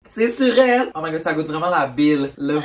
C'est sur elle! Oh my god, ça goûte vraiment la bile. Le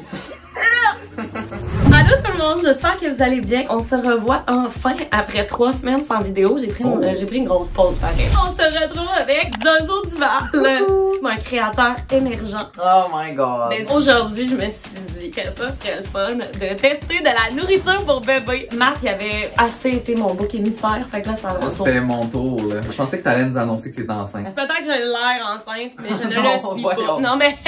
Allô tout le monde, j'espère que vous allez bien. On se revoit enfin après 3 semaines sans vidéo. J'ai pris une grosse pause pareil. On se retrouve avec Zozo Duval, un créateur émergent. Oh my god. Mais aujourd'hui, je me suis dit que ça serait le fun de tester de la nourriture pour bébé. Matt, il avait assez été mon bouc émissaire, fait que là, ça va. C'était mon tour, là. Je pensais que t'allais nous annoncer que t'étais enceinte. Peut-être que j'ai l'air enceinte, mais je ne Non, le suis pas. voyons. Non, mais...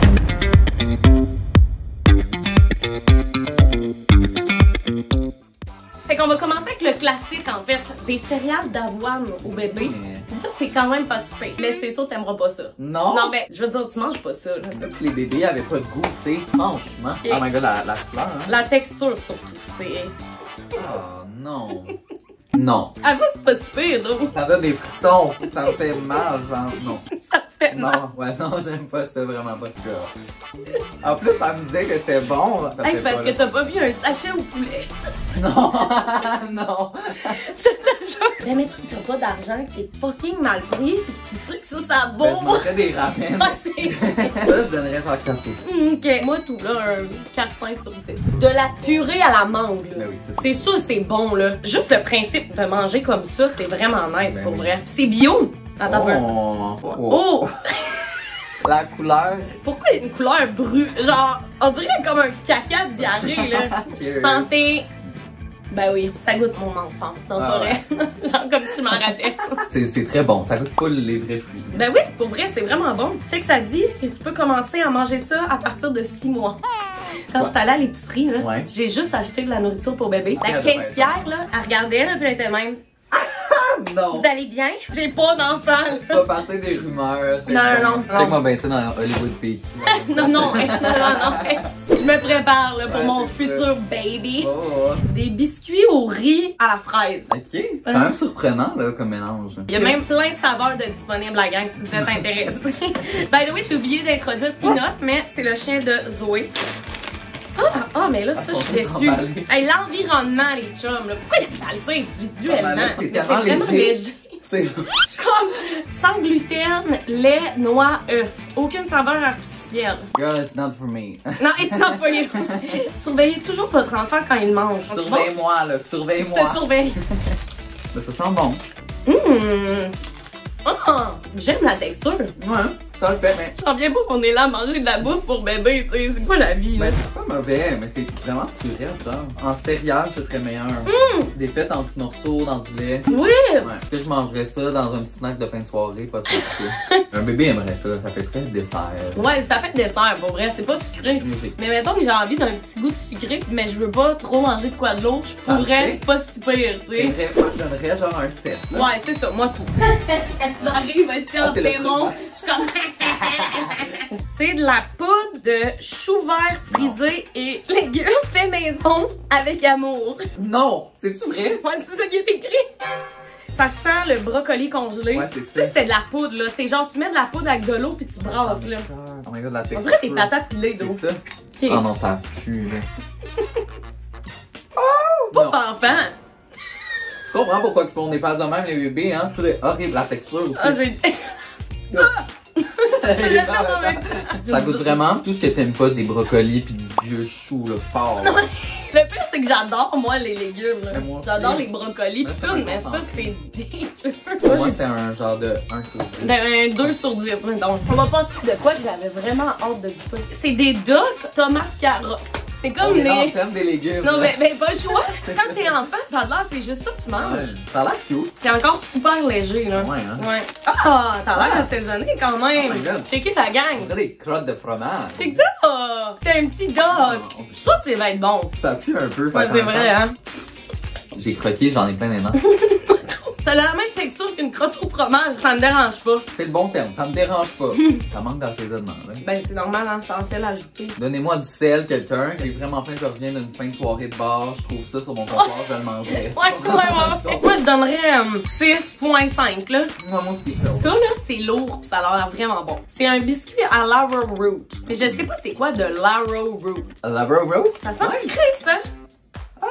Fait qu'on va commencer avec le classique, en fait, des céréales d'avoine au bébé. Ça, c'est quand même pas si pire. Mais c'est sûr, t'aimeras pas ça. Non? Non, mais je veux dire, tu manges pas ça, là. Même si les bébés avaient pas de goût, tu sais, franchement. Ok. Oh my god, la fleur, hein? La texture, surtout, c'est... Oh non. Non. Avoue que c'est pas si pire, donc. Ça donne des frissons. Ça me fait mal, genre, non. Ça te fait mal. Non, ouais, non, j'aime pas ça, vraiment pas. En plus, ça me disait que c'était bon. Ça Hey, fait c'est parce pas, que t'as pas vu un sachet au poulet. Non, non. Je te jure. Mais mettons que t'as pas d'argent, que t'es fucking mal pris, et que tu sais que ça Ben, bon. je mangerais des ramen. Ouais, c'est... Là, je donnerais genre 4 sur 10. Ok, moi tout là, un 4-5 sur 10. De la purée à la mangue, là. Ben oui, c'est ça. C'est sûr, c'est bon, là. Juste le principe de manger comme ça, c'est vraiment nice, Ben pour oui. vrai. C'est bio. Attends un peu. Oh. Oh! La couleur. Pourquoi il y a une couleur brune? Genre, on dirait comme un caca de diarrhée, là. Cheers. Santé! Ben oui, ça goûte mon enfance, c'est Ah vrai. Genre comme si je m'en ratais. C'est très bon. Ça goûte full les vrais fruits. Ben oui, pour vrai, c'est vraiment bon. Check, ça dit que tu peux commencer à manger ça à partir de 6 mois. Quand Ouais. j'étais allée à l'épicerie, là, Ouais. j'ai juste acheté de la nourriture pour bébé. La Très caissière, là, elle regardait, là, puis elle était même. Non. Vous allez bien? J'ai pas d'enfant. Tu vas passer des rumeurs. Non. Check-moi bien ça dans Hollywood Peak. Non. Je me prépare là, pour Ouais, mon c'est futur baby. Oh. Des biscuits au riz à la fraise. Ok. C'est quand même surprenant, là, comme mélange. Il y a même plein de saveurs de disponibles, la gang, si vous êtes intéressés. By the way, j'ai oublié d'introduire Peanut, mais c'est le chien de Zoé. Mais là, ça, je suis déçue. Hey, l'environnement, les chums, là. Pourquoi il y a ça individuellement? Ah, ben là, c'est Mais tellement vraiment léger. C'est... Je suis comme sans gluten, lait, noix, œuf. Aucune saveur artificielle. Girl, it's not for me. Non, it's not for you. Surveillez toujours votre enfant quand il mange. Surveille-moi, là, Je surveille-moi. te surveille. Ben, ça sent bon. J'aime la texture. Ouais, ça le fait, mais... Je reviens pas qu'on est là à manger de la bouffe pour bébé, tu sais. C'est quoi la vie, là? Ben, c'est pas mauvais, mais c'est vraiment surette, genre. En céréales, ce serait meilleur. Des fêtes en petits morceaux, dans du lait. Oui! Ouais. Est-ce que je mangerais ça dans un petit snack de fin de soirée? Pas trop ça. Un bébé aimerait ça, ça fait très dessert. Ouais, ça fait dessert, pour vrai. C'est pas sucré. Musique. Mais mettons que j'ai envie d'un petit goût de sucré, mais je veux pas trop manger de quoi de l'autre. Je pourrais, Parfait. c'est pas si pire, tu C'est sais. vrai, moi je donnerais genre un 7. Là. Ouais, c'est ça, moi tout. J'arrive ici en c'est le ténon, truc, je suis comme... C'est de la poudre de chou vert frisé et légumes fait maison avec amour. Non! C'est-tu vrai? Ouais, c'est ça qui est écrit. Ça sent le brocoli congelé. Ouais, c'est ça. Ça, c'était de la poudre, là. C'est genre, tu mets de la poudre avec de l'eau puis tu brasses, là. Oh my god, la texture. On dirait des patates pilées d'eau. C'est ça? Ok. Oh non, ça pue, là. Pas Non. d'enfant. Je comprends pourquoi ils font des faces de même, les bébés, hein. C'est horrible, la texture aussi. Ah, c'est... Ça goûte vraiment tout ce que t'aimes pas des brocolis pis du vieux chou, là, fort. Le pire, c'est que j'adore, moi, les légumes, là. Mais moi aussi. J'adore les brocolis pis Mais c'est tout, pas mais bon ça, sens. c'est dégueu. Pour Moi, moi, j'ai c'était un genre de 1 sur 10. un 2 sur 10, donc. On va passer de quoi que j'avais vraiment hâte de goûter. C'est des ducks, tomates, carottes. C'est On comme est dans le les... thème des légumes. Non, là. mais pas le choix. Quand t'es enfant, ça a l'air, c'est juste ça que tu manges. Ouais, ça a l'air cute. C'est encore super léger, là. Ouais, hein. Ouais. Ah, t'as l'air assaisonné quand même. Oh my God. Checkez ta On gang. dirait des crottes de fromage. Check ça. T'es un petit dog. Je suis sûre que ça va être bon. Ça pue un peu. Ouais, c'est vrai, hein. J'ai croqué, j'en ai plein les dents. Ça a la même texture qu'une crotte au fromage. Ça me dérange pas. C'est le bon terme, ça me dérange pas. Ça manque d'assaisonnement, là. Ben, c'est normal, hein, sans sel ajouté. Donnez-moi du sel, quelqu'un. J'ai vraiment faim, je reviens d'une fin de soirée de bar. Je trouve ça sur mon comptoir, je le mangerai. Ouais. Moi, je donnerais 6.5, là. Moi aussi. Ça, là, c'est lourd pis ça a l'air vraiment bon. C'est un biscuit à l'arrowroot. Mais je sais pas c'est quoi de l'arrowroot. La bro. Ça sent sucré, ça. Ah,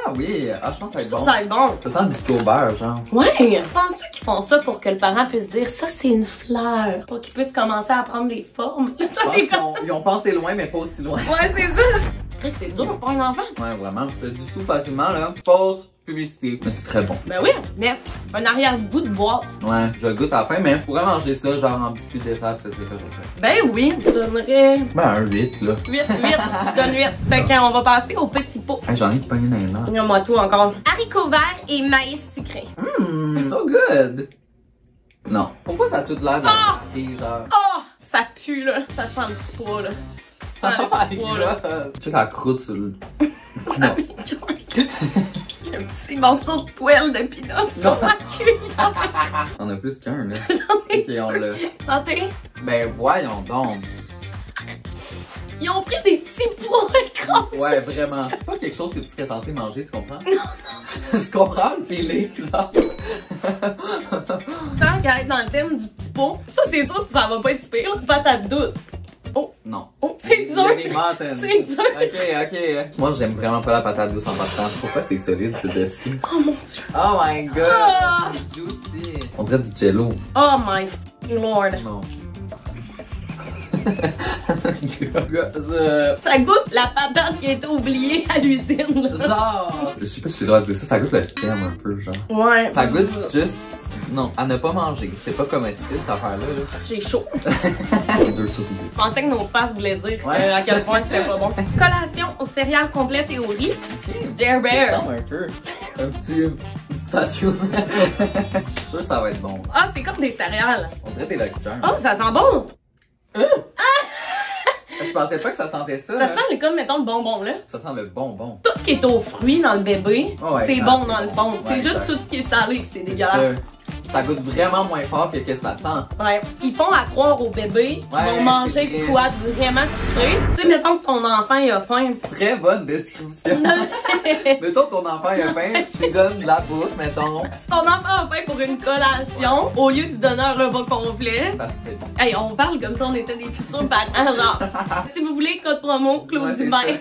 Ah oui, ah, je pense que Je ça trouve va être ça bon. va être bon. Ça sent le biscuit au beurre, genre. Ouais! Penses-tu qu'ils font ça pour que le parent puisse dire ça, c'est une fleur? Pour qu'il puisse commencer à prendre des formes? Je pense qu'ils ont pensé loin, mais pas aussi loin. Ouais, c'est ça! Chris, c'est dur pour un enfant. Ouais, vraiment, je te dis tout facilement, là. Fausse publicité, mais c'est très bon. Ben oui, mais un arrière-goût de boîte. Ouais, je le goûte à la fin, mais je pourrais manger ça, genre en biscuit de dessert, ça serait correct. Ben oui, je donnerais Ben, un 8, là. 8, je donne 8. Fait qu'on va passer au petit pot. Hey, j'en ai qui pognent dans les mains. Regarde-moi tout encore. Haricots verts et maïs sucré. So good! Non. Pourquoi ça a tout l'air de genre? Oh! Ça pue, là. Ça sent le petit pot, là. Ça sent le petit pot, là. Tu sais la croûte sur le... Non. J'ai un petit morceau de poêle de pinot sur ma cuillère. On a plus qu'un, là. J'en ai Ok, on l'a. Santé. Ben, voyons donc. Ils ont pris des petits pois écrasés. Ouais, vraiment. C'est pas quelque chose que tu serais censé manger, tu comprends? Non. Tu comprends le feeling, genre? Tant qu'à être dans le thème du petit pot, ça, c'est sûr que ça va pas être pire. Patate douce. Oh. Non. Oh, c'est dur. Il y a des mountains. C'est dur. Ok. Moi, j'aime vraiment pas la patate douce en partant. Pourquoi c'est solide, ce dessus? Oh mon dieu. Oh my god! Ah. C'est juicy. On dirait du jello. Oh my f***ing lord. Non. Ça goûte la patate qui a été oubliée à l'usine. là. Genre, je sais pas si j'ai le droit de dire ça, ça goûte le sperme un peu, genre. Ouais. Ça goûte juste. Non, à ne pas manger. C'est pas comestible, cette affaire-là. Là. J'ai chaud. 2 sur 10. Je pensais que nos faces voulaient dire Ouais. à quel point c'était pas bon. Collation aux céréales complètes et au riz. Jer Ça Bear. ressemble un peu. Un petit. Une station. Je suis sûr que ça va être bon. Ah, c'est comme des céréales. On dirait des Lucky Charms. Oh, ça sent bon. Je pensais pas que ça sentait ça. Ça hein. sent comme, mettons, le bonbon là. Ça sent le bonbon. Tout ce qui est aux fruits dans le bébé, Ouais, c'est non, bon c'est dans le bon. fond. Ouais, C'est juste exact. tout ce qui est salé que c'est C'est dégueulasse. ça goûte vraiment moins fort que ce que ça sent. Ouais. Ils font à croire aux bébés qu'ils Ouais, vont manger c'est de vrai. quoi de vraiment sucré. Tu sais, mettons que ton enfant il a faim. Très bonne description. Mettons ton enfant il a faim, tu donnes de la bouffe, mettons. Si ton enfant a faim pour une collation, au lieu de lui donner un repas complet, Ça se fait. hey, on parle comme si on était des futurs parents, genre. Si vous voulez, code promo, Claude Ouais, c'est Dubin.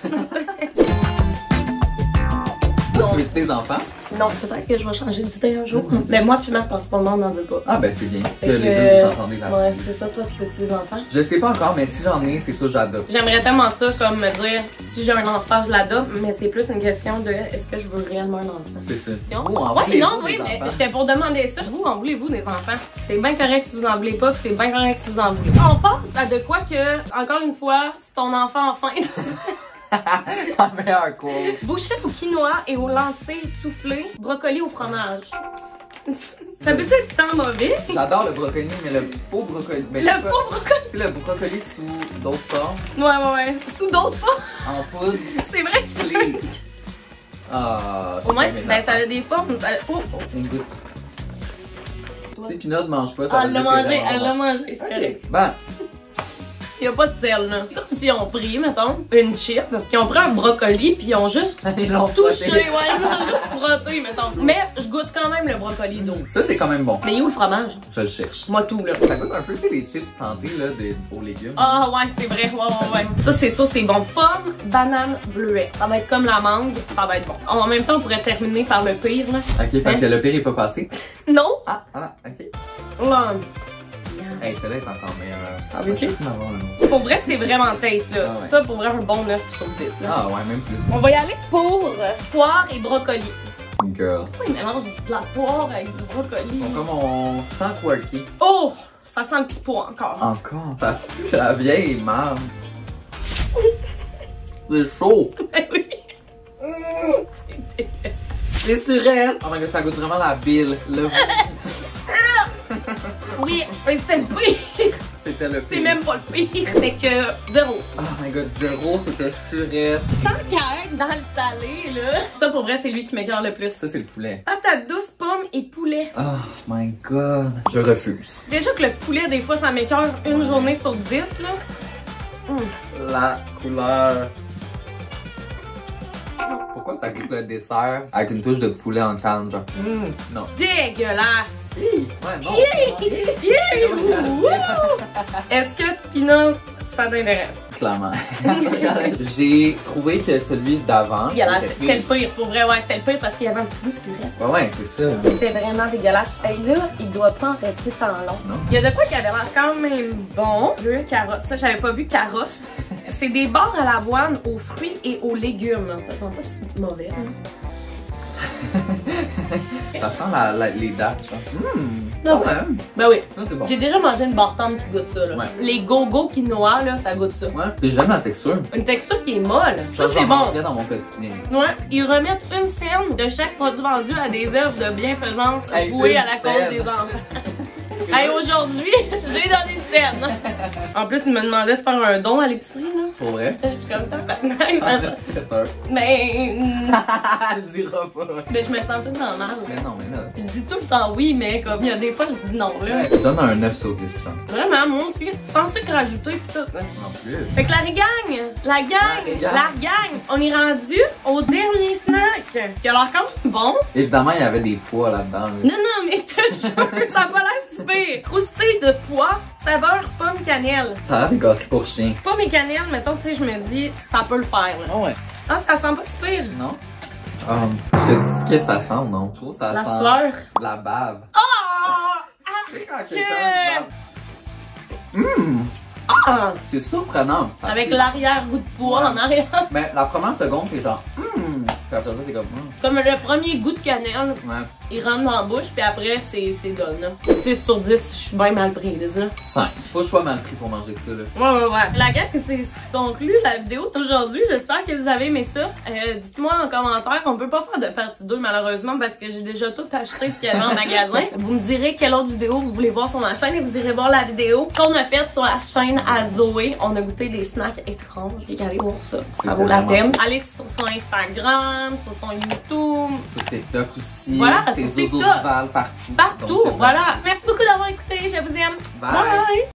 Tu veux des enfants? Non, peut-être que je vais changer d'idée un jour. Mais moi puis Marc, en ce moment, on n'en veut pas. Ah ben c'est bien. Que Fait les que, deux vous entendez là. Ouais, c'est ça. Toi, tu veux-tu des enfants? Je sais pas encore, mais si j'en ai, c'est sûr j'adopte. J'aimerais tellement ça, comme me dire, si j'ai un enfant, je l'adopte, mais c'est plus une question de est-ce que je veux réellement un enfant? C'est ça. Si on- Vous, en Ouais, voulez-vous non, des oui, mais enfants? j'étais pour demander ça. Vous, en voulez-vous des enfants? C'est bien correct si vous en voulez pas, puis c'est bien correct si vous en voulez. On passe à de quoi que, encore une fois, si ton enfant a faim. La meilleure quote. Bouchette au quinoa et aux lentilles soufflées, brocoli au fromage. Ça peut être tant mauvais? J'adore le brocoli, mais le faux brocoli. Mais Le c'est faux pas- brocoli? Tu sais, le brocoli sous d'autres formes, Ouais. Sous d'autres formes. en poudre, C'est vrai que c'est slé. Ah, Au moins, j'ai pas aimé ben, la ça a face. des formes. Ça... Oh! Une goutte. Si Pinot mange pas, ça Elle veut l'a dire que c'est mangé, vraiment elle l'a bon. mangé, c'est correct. Ok, ben, Il y a pas de sel, là. C'est comme s'ils ont pris, mettons, une chip, puis ils ont pris un brocoli, puis ils ont juste ils l'ont touché, frotté. ouais, ils ont juste frotté, mettons. Mais je goûte quand même le brocoli d'eau. Ça, c'est quand même bon. Mais où le fromage? Je le cherche. Moi tout, là. Ça goûte un peu, tu sais, les chips santé, là, aux légumes. Ah ouais, c'est vrai, ouais. Ça, c'est ça, c'est bon. Pomme, banane, bleuet. Ça va être comme la mangue, ça va être bon. En même temps, on pourrait terminer par le pire, là. Ok, parce que le pire est pas passé. Non? Ok. Ouais. Hey, celle-là est encore meilleure. Ah, veux-tu? Je vais essayer d'en avoir un autre. Pour vrai, c'est vraiment taste, là. Ah ouais. Ça, pour vrai, un bon 9 sur 10, là. Ah, ouais, même plus. On va y aller pour poire et brocoli. Girl. Pourquoi ils mélangent de la poire avec du brocoli? Bon, comme on sent quirky. Oh! Ça sent le petit pot encore. Encore. Ça pue la vieille marde. C'est chaud. Ben oui. C'est surette. Oh my god, ça goûte vraiment la bile. Oui, mais c'était le pire. C'était le pire. C'est même pas le pire. Fait que 0. Oh my god, 0, c'était surette. Tant qu'à être dans le salé, là. Ça, pour vrai, c'est lui qui m'écoeure le plus. Ça, c'est le poulet. Patate douce, pomme et poulet. Oh my god. Je refuse. Déjà que le poulet, des fois, ça m'écoeure une journée sur 10, là. La couleur. Pourquoi ça goûte le dessert avec une touche de poulet en canne, genre? Non. Dégueulasse. Ouais, non. Yeah! Wouh! Est-ce que Pinot, ça t'intéresse? clairement. J'ai trouvé que celui d'avant. C'était le pire, pour vrai, ouais, c'était le pire parce qu'il y avait un petit goût de surette. Ouais, c'est ça. C'était vraiment dégueulasse. Et là, il doit pas en rester tant long. Non. Il y a de quoi qui avait l'air quand même bon. Le carotte. Ça, j'avais pas vu carotte. C'est des barres à l'avoine aux fruits et aux légumes. Ça sent pas si mauvais, hein? Ça sent les dates, genre. Ah Quand ouais. même. Ben oui. Ça, c'est bon. J'ai déjà mangé une barre tendre qui goûte ça, là. Ouais. Les go-go quinoa, là, ça goûte ça. Ouais, puis j'aime la texture. Une texture qui est molle. Ça, c'est j'en bon. mangerais dans mon quotidien. Ouais, ils remettent une scène de chaque produit vendu à des œuvres de bienfaisance Hey, vouées à la une cause scène. des enfants. Hey, aujourd'hui, j'ai donné une scène. En plus, il me demandait de faire un don à l'épicerie, là. Pour vrai? Je suis comme ça, C'est peur. mais, Elle le dira pas. mais je me sens tout le temps mal. Mais non, mais là. Je dis tout le temps oui, mais comme il y a des fois, je dis non, là. Ouais, je donne un 9 sur 10, là. Vraiment, moi aussi, sans sucre ajouté pis tout, là. En plus. Fait que la gang, on est rendu au dernier snack, qui a l'air quand même bon. Évidemment, il y avait des pois là-dedans. Là. Non, non, mais je te jure, ça a pas l'air si pire. Croustille de pois, saveur pomme cannelle. Ça a l'air des gâteaux pour chien. Pomme et cannelle, mettons, tu sais, je me dis, ça peut le faire, là. Ah ouais. Ah, ça sent pas si pire. Non? Je te dis que ça sent, non? Je trouve que ça La sent sueur. la bave. Oh! Tu sais quand que- quelqu'un bave. Ah! C'est surprenant. Avec l'arrière-goût de pois en arrière. Mais la première seconde, c'est genre Puis après ça, t'es comme Comme le premier goût de cannelle, Ouais. il rentre dans la bouche, puis après, c'est done. 6 sur 10, je suis bien mal prise, là. 5. Faut que je sois mal pris pour manger ça, là. Ouais. La gang, c'est ce qui conclut la vidéo d'aujourd'hui. J'espère que vous avez aimé ça. Dites-moi en commentaire. On peut pas faire de partie 2 malheureusement parce que j'ai déjà tout acheté ce qu'il y avait en magasin. Vous me direz quelle autre vidéo vous voulez voir sur ma chaîne et vous irez voir la vidéo qu'on a faite sur la chaîne à Zoé. On a goûté des snacks étranges. Et allez voir ça. Ça vaut la peine. Allez sur son Instagram, sur son YouTube. Sur TikTok aussi. Voilà, c'est sur Zozo TikTok. Duval partout. Partout, Donc, voilà. Merci beaucoup d'avoir écouté. Je vous aime. Bye. Bye.